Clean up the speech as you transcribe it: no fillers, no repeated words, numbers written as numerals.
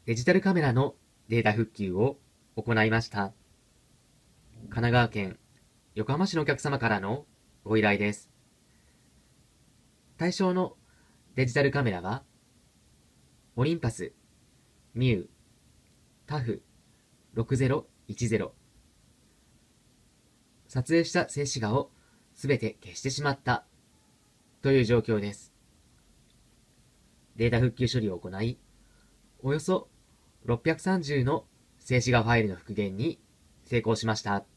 デジタルカメラのデータ復旧を行いました。神奈川県横浜市のお客様からのご依頼です。対象のデジタルカメラは、オリンパス、ミュー、タフ6010。撮影した静止画をすべて消してしまったという状況です。データ復旧処理を行い、およそ630の静止画ファイルの復元に成功しました。